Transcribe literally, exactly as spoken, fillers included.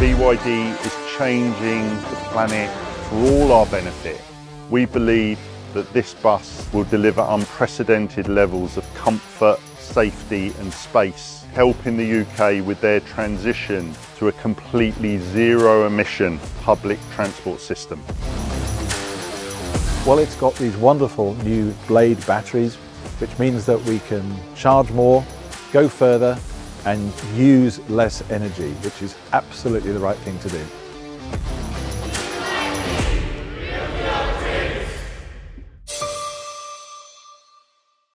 B Y D is changing the planet for all our benefit. We believe that this bus will deliver unprecedented levels of comfort, safety and space, helping the U K with their transition to a completely zero emission public transport system. Well, it's got these wonderful new Blade batteries, which means that we can charge more, go further and use less energy, which is absolutely the right thing to do.